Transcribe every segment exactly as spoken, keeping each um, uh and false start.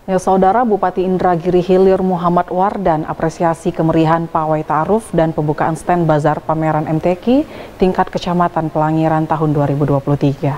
Ya, Saudara Bupati Indragiri Hilir Muhammad Wardan apresiasi kemerihan pawai ta'aruf dan pembukaan stand bazar pameran M T Q tingkat kecamatan Pelangiran tahun dua ribu dua puluh tiga.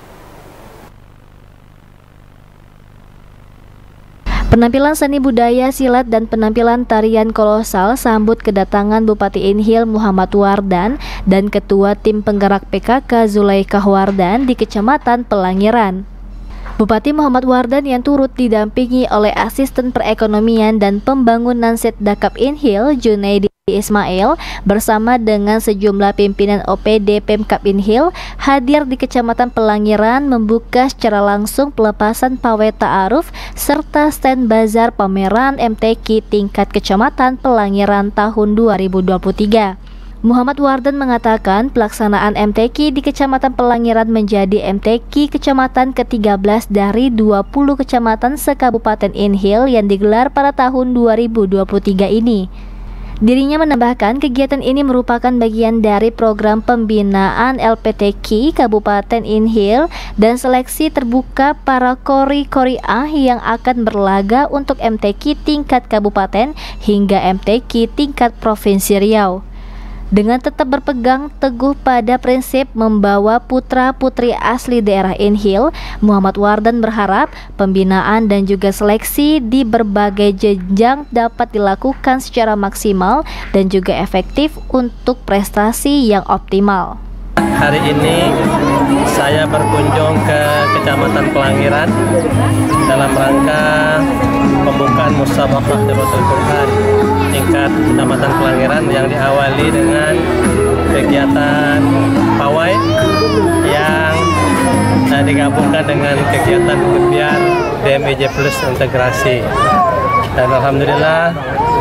Penampilan seni budaya, silat, dan penampilan tarian kolosal sambut kedatangan Bupati Inhil Muhammad Wardan dan Ketua Tim Penggerak P K K Zulaikah Wardan di Kecamatan Pelangiran. Bupati Muhammad Wardan yang turut didampingi oleh Asisten Perekonomian dan Pembangunan Setdakap Inhil Junaidi Ismail bersama dengan sejumlah pimpinan O P D Pemkab Inhil hadir di Kecamatan Pelangiran membuka secara langsung pelepasan pawai ta'aruf serta stand bazar pameran M T Q tingkat Kecamatan Pelangiran tahun dua ribu dua puluh tiga. Muhammad Wardan mengatakan pelaksanaan M T Q di Kecamatan Pelangiran menjadi M T Q Kecamatan ke tiga belas dari dua puluh kecamatan sekabupaten Inhil yang digelar pada tahun dua ribu dua puluh tiga ini. Dirinya menambahkan kegiatan ini merupakan bagian dari program pembinaan L P T Q Kabupaten Inhil dan seleksi terbuka para kori-kori A yang akan berlaga untuk M T Q tingkat kabupaten hingga M T Q tingkat Provinsi Riau. Dengan tetap berpegang teguh pada prinsip membawa putra-putri asli daerah Inhil, Muhammad Wardan berharap pembinaan dan juga seleksi di berbagai jenjang dapat dilakukan secara maksimal dan juga efektif untuk prestasi yang optimal. Hari ini saya berkunjung ke Kecamatan Pelangiran dalam rangka pembukaan musabaqah Tilawatul Quran tingkat Kecamatan Pelangiran yang diawali dengan kegiatan pawai yang uh, digabungkan dengan kegiatan gebiar D M I J Plus integrasi. Dan alhamdulillah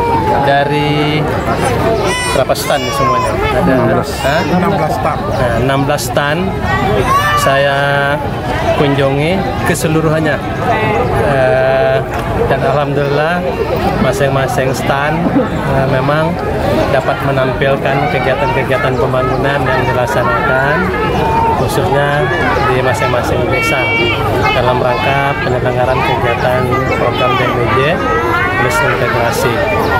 dari berapa stand semuanya? Ada enam belas stand. Nah, enam belas stand saya kunjungi keseluruhannya. Uh, dan alhamdulillah masing-masing stand uh, memang dapat menampilkan kegiatan-kegiatan pembangunan yang dilaksanakan khususnya di masing-masing desa dalam rangka penyelenggaraan kegiatan program D M I J Plus integrasi.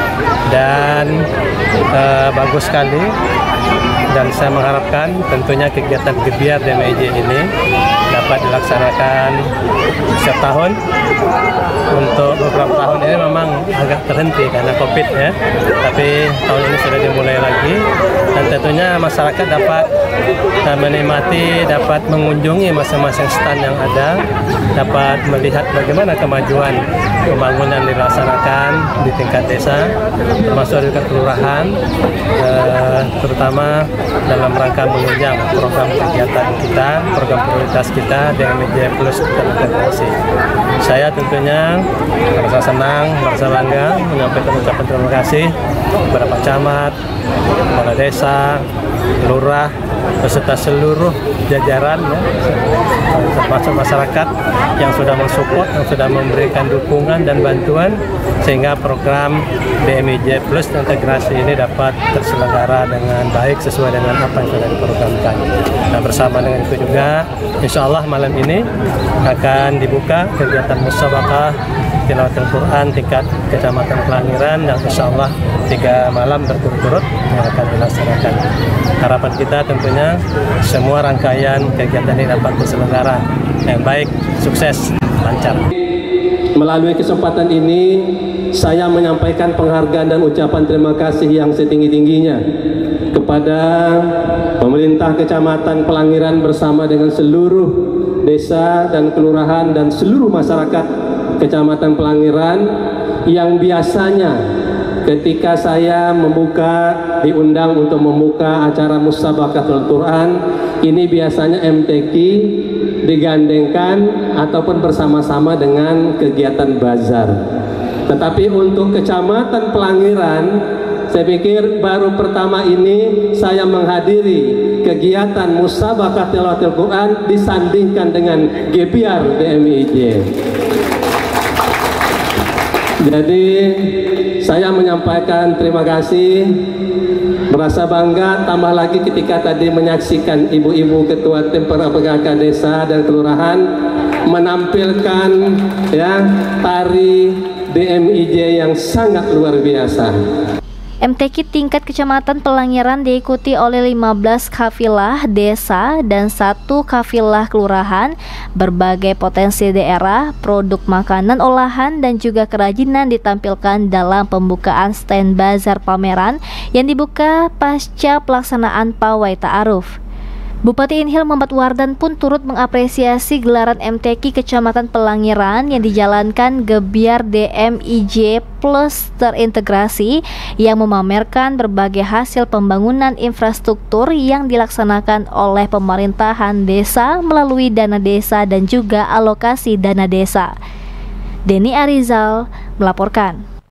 Dan uh, bagus sekali, dan saya mengharapkan tentunya kegiatan gebiar D M I J ini dapat dilaksanakan setiap tahun. Untuk beberapa tahun ini memang agak terhenti karena Covid ya, tapi tahun ini sudah dimulai lagi dan tentunya masyarakat dapat menikmati, dapat mengunjungi masing-masing stand yang ada, dapat melihat bagaimana kemajuan pembangunan dilaksanakan di tingkat desa, termasuk juga kelurahan, eh, terutama dalam rangka menunjang program kegiatan kita, program prioritas kita D M I J Plus integrasi. Saya tentunya merasa senang, merasa bangga menyampaikan ucapan terima kasih kepada Pak Camat, kepala desa, lurah, beserta seluruh jajaran ya, termasuk masyarakat yang sudah mensupport, yang sudah memberikan dukungan dan bantuan sehingga program D M I J Plus integrasi ini dapat terselenggara dengan baik sesuai dengan apa yang sudah diprogramkan. Nah, bersama dengan itu juga insya Allah malam ini akan dibuka kegiatan musabaqah Tilawatul Quran tingkat Kecamatan Pelangiran yang insya Allah tiga malam berturut-turut yang akan dilaksanakan. Harapan kita tentunya semua rangkaian kegiatan ini dapat terselenggara yang baik, sukses, lancar. Melalui kesempatan ini saya menyampaikan penghargaan dan ucapan terima kasih yang setinggi-tingginya kepada pemerintah Kecamatan Pelangiran bersama dengan seluruh desa dan kelurahan dan seluruh masyarakat Kecamatan Pelangiran yang biasanya ketika saya membuka, diundang untuk membuka acara musabaqatul Quran, ini biasanya M T Q digandengkan ataupun bersama-sama dengan kegiatan bazar. Tetapi untuk Kecamatan Pelangiran, saya pikir baru pertama ini saya menghadiri kegiatan musabaqah tilawatul Quran disandingkan dengan gebiar D M I J. Jadi saya menyampaikan terima kasih, merasa bangga, tambah lagi ketika tadi menyaksikan ibu-ibu ketua tim P K K desa dan kelurahan menampilkan ya tari D M I J yang sangat luar biasa. M T Q tingkat kecamatan Pelangiran diikuti oleh lima belas kafilah desa dan satu kafilah kelurahan. Berbagai potensi daerah, produk makanan olahan dan juga kerajinan ditampilkan dalam pembukaan stand bazar pameran yang dibuka pasca pelaksanaan pawai ta'aruf. Bupati Inhil Muhammad Wardan pun turut mengapresiasi gelaran M T Q Kecamatan Pelangiran yang dijalankan Gebiar D M I J Plus terintegrasi yang memamerkan berbagai hasil pembangunan infrastruktur yang dilaksanakan oleh pemerintahan desa melalui dana desa dan juga alokasi dana desa. Denny Arizal melaporkan.